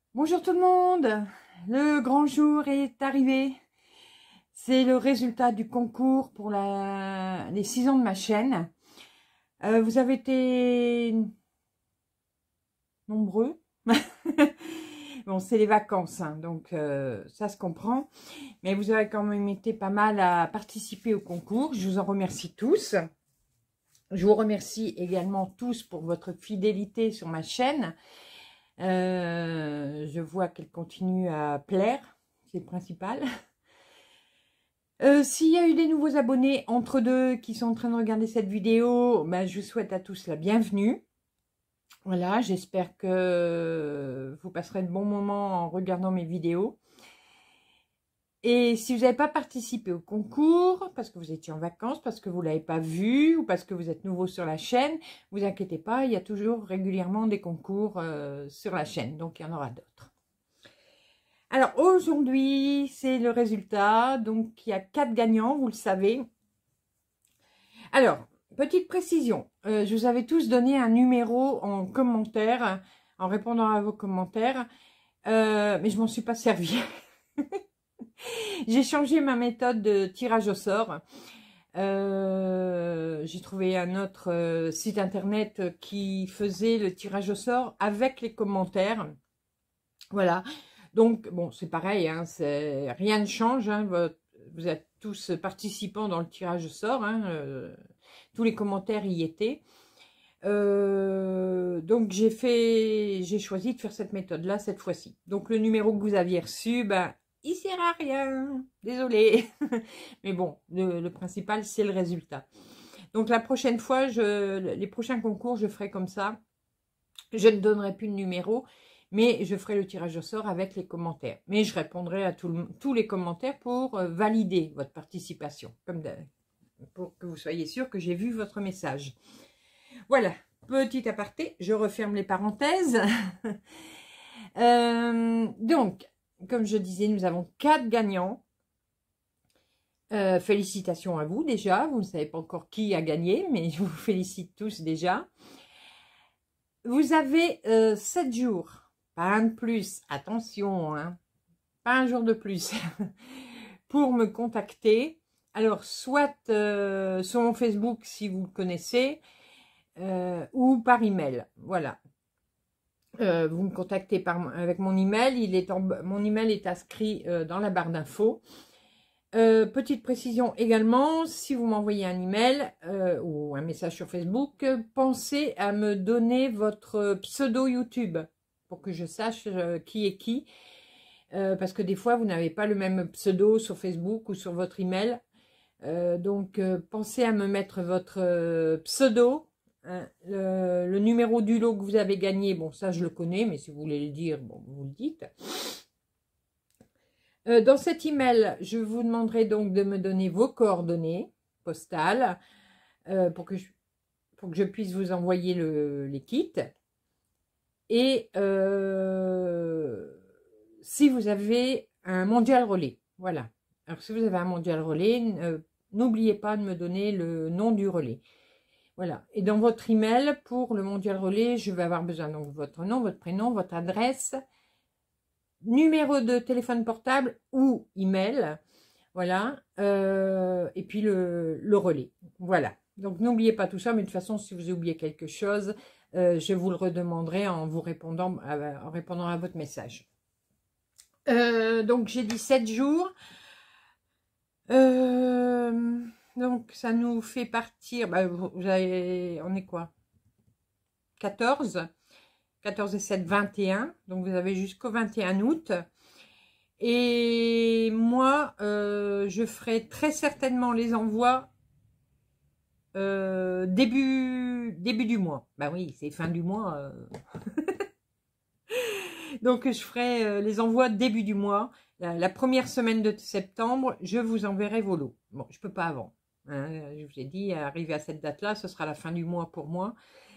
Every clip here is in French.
Bonjour tout le monde, le grand jour est arrivé. C'est le résultat du concours pour les 6 ans de ma chaîne. Vous avez été nombreux. Bon, c'est les vacances, hein, donc ça se comprend. Mais vous avez quand même été pas mal à participer au concours. Je vous en remercie tous. Je vous remercie également tous pour votre fidélité sur ma chaîne. Je vois qu'elle continue à plaire, c'est le principal. S'il y a eu des nouveaux abonnés entre deux qui sont en train de regarder cette vidéo, ben, je vous souhaite à tous la bienvenue. Voilà, j'espère que vous passerez de bons moments en regardant mes vidéos. Et si vous n'avez pas participé au concours, parce que vous étiez en vacances, parce que vous ne l'avez pas vu, ou parce que vous êtes nouveau sur la chaîne, vous inquiétez pas, il y a toujours régulièrement des concours sur la chaîne, donc il y en aura d'autres. Alors aujourd'hui, c'est le résultat, donc il y a 4 gagnants, vous le savez. Alors, petite précision, je vous avais tous donné un numéro en commentaire, en répondant à vos commentaires, mais je m'en suis pas servi. J'ai changé ma méthode de tirage au sort. J'ai trouvé un autre site internet qui faisait le tirage au sort avec les commentaires. Voilà. Donc, bon, c'est pareil, hein, rien ne change. Hein, vous êtes tous participants dans le tirage au sort. Hein, tous les commentaires y étaient. Donc, j'ai choisi de faire cette méthode-là cette fois-ci. Donc, le numéro que vous aviez reçu, ben, il sert à rien. Désolée. Mais bon, le principal, c'est le résultat. Donc, la prochaine fois, les prochains concours, je ferai comme ça. Je ne donnerai plus de numéro, mais je ferai le tirage au sort avec les commentaires. Mais je répondrai à tous les commentaires pour valider votre participation, pour que vous soyez sûr que j'ai vu votre message. Voilà, petit aparté, je referme les parenthèses. Donc, comme je disais, nous avons 4 gagnants. Félicitations à vous déjà, vous ne savez pas encore qui a gagné, mais je vous félicite tous déjà. Vous avez 7 jours, pas un de plus, attention, hein, pas un jour de plus, pour me contacter. Alors, soit sur mon Facebook, si vous le connaissez, ou par email, voilà. Vous me contactez avec mon email, mon email est inscrit dans la barre d'infos. Petite précision également, si vous m'envoyez un email ou un message sur Facebook, pensez à me donner votre pseudo YouTube pour que je sache qui est qui. Parce que des fois, vous n'avez pas le même pseudo sur Facebook ou sur votre email. Donc, pensez à me mettre votre pseudo, hein, le numéro du lot que vous avez gagné. Bon, ça, je le connais, mais si vous voulez le dire, bon, vous le dites. Dans cet email, je vous demanderai donc de me donner vos coordonnées postales pour que je puisse vous envoyer les kits. Et si vous avez un mondial relais, voilà. Alors si vous avez un mondial relais, n'oubliez pas de me donner le nom du relais. Voilà. Et dans votre email, pour le mondial relais, je vais avoir besoin donc de votre nom, votre prénom, votre adresse, numéro de téléphone portable ou email, voilà, et puis le relais, voilà. Donc n'oubliez pas tout ça, mais de toute façon, si vous oubliez quelque chose, je vous le redemanderai en répondant à votre message. Donc j'ai dit 7 jours. Donc ça nous fait partir, on est quoi, 14 et 7, 21. Donc, vous avez jusqu'au 21 août. Et moi, je ferai très certainement les envois début du mois. Bah oui, c'est fin du mois. Donc, je ferai les envois début du mois. La première semaine de septembre, je vous enverrai vos lots. Bon, je peux pas avant. Hein, je vous ai dit, arrivé à cette date-là, ce sera la fin du mois pour moi.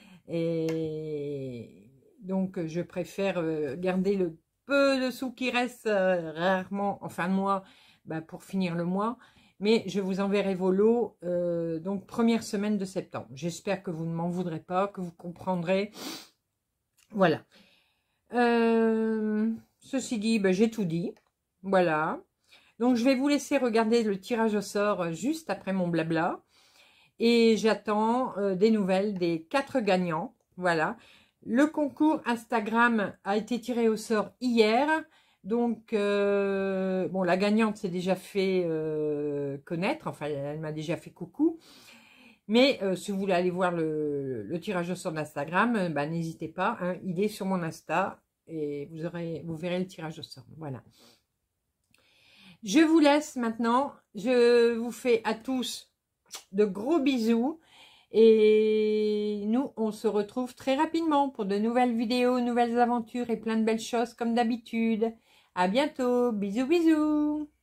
Et donc, je préfère garder le peu de sous qui reste rarement en fin de mois pour finir le mois. Mais je vous enverrai vos lots, donc première semaine de septembre. J'espère que vous ne m'en voudrez pas, que vous comprendrez. Voilà. Ceci dit, ben, j'ai tout dit. Voilà. Donc, je vais vous laisser regarder le tirage au sort juste après mon blabla. Et j'attends des nouvelles des 4 gagnants. Voilà. Le concours Instagram a été tiré au sort hier. Donc, bon, la gagnante s'est déjà fait connaître. Enfin, elle m'a déjà fait coucou. Mais si vous voulez aller voir le tirage au sort d'Instagram, bah, n'hésitez pas. Hein, il est sur mon Insta et vous verrez le tirage au sort. Voilà. Je vous laisse maintenant. Je vous fais à tous de gros bisous. Et nous, on se retrouve très rapidement pour de nouvelles vidéos, nouvelles aventures et plein de belles choses comme d'habitude. À bientôt. Bisous, bisous.